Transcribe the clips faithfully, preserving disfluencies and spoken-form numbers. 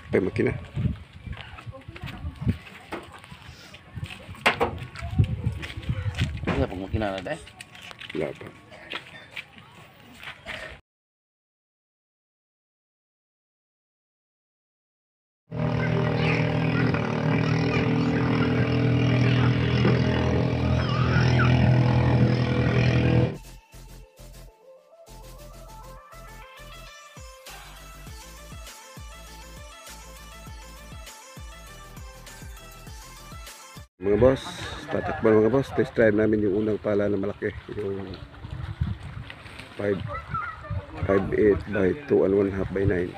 Pay makina. Wala pang makina na dahil. Wala pa. Mga boss, tatakban mga boss, test drive namin yung unang pala na malaki, yung five eight by two and one half by nine.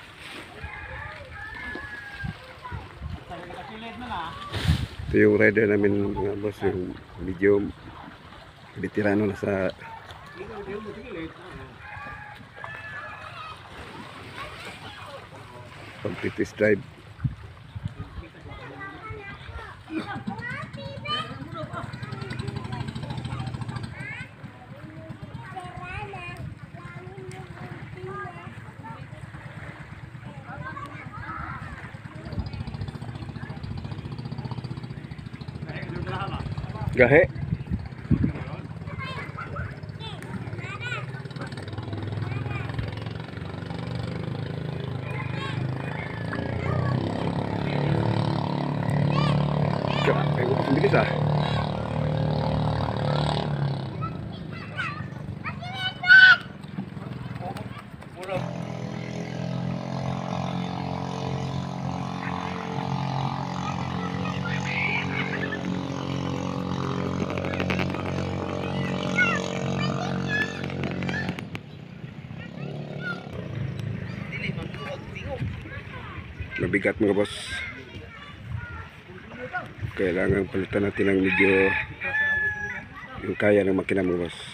Ito yung rider namin mga boss, yung medyo veterano na sa pag-test drive. Gahe. Ay, ko bilis ah. Mabigat mga boss. Kailangan palitan natin ng medyo yung kaya ng makina mga boss.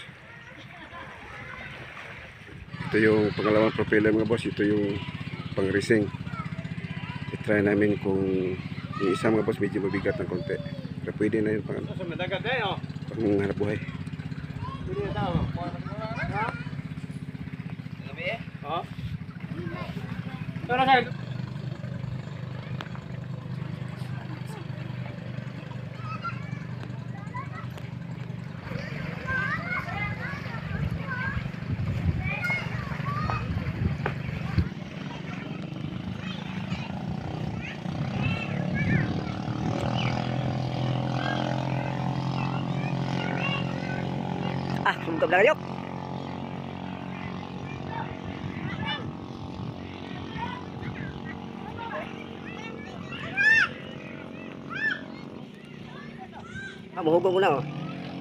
Ito yung pangalawang propeller mga boss. Ito yung pang racing. I-try namin kung yung isa mga boss medyo mabigat ng konti. Pero pwede na yun pang, pang hanap buhay. Pero sa Ah, sungkap na kayo. Ah, mahugong mo na oh.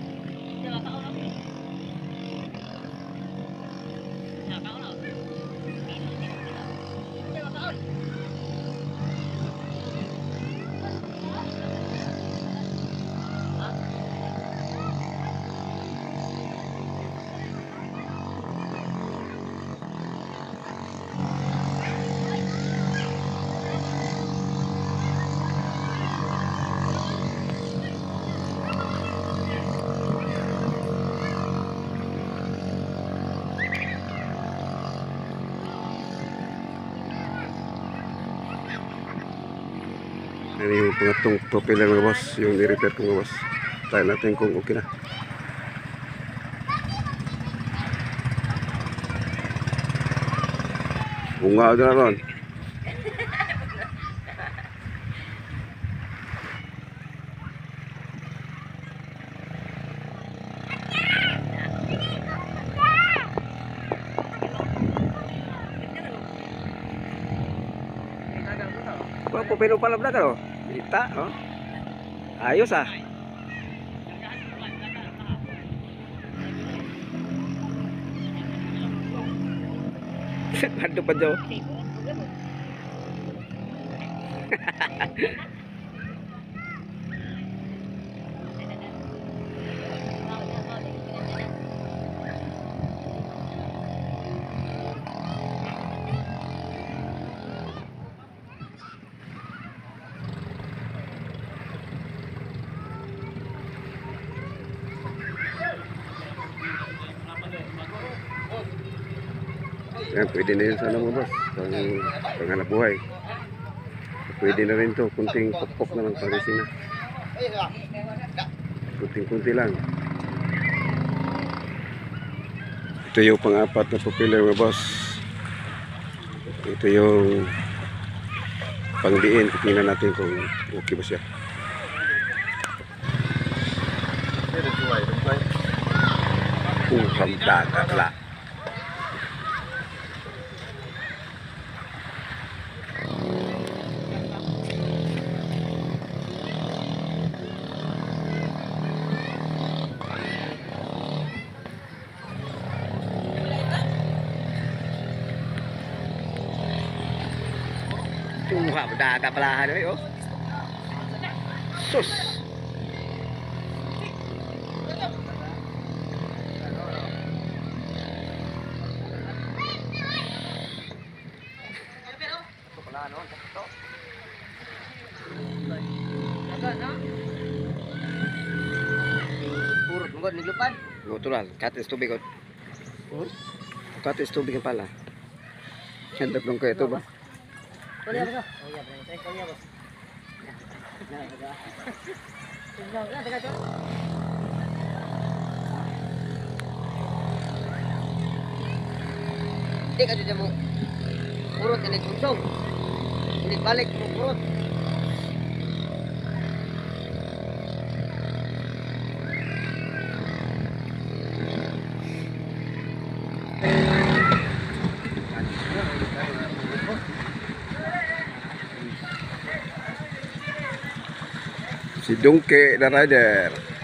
Yan yung pangatong propeller mga boss, yung i-repair ko mga boss. Try natin kung okay na. Bunga na ron. Wah, pupilo pala vlog ano? Kita, oh. Ayos ah. Aduh pa daw. Yan, pwede na yun sana mga boss. Pang, panghanap buhay. Pwede na rin to. Kunting pokpok na lang pang racing na. Kunting-kunti lang. Ito yung pang-apat na propeller mga boss. Ito yung pang-diin. Tingnan natin kung okay ba siya. Uham dagat lah. Uham dagat pala ano oh. Sus. Purot mo ni lupan. Natural, katis tubig kot. Katis tubig pala. Hendak dong kayak itu ba? Kuliah ba? Oh iya, saya kuliah bos. Nah, ada. Tinggal lah dekat tu. Hindi ka dito mo. Purot ini tuntong. Ini balik mo purot. Si Dungke the Rider.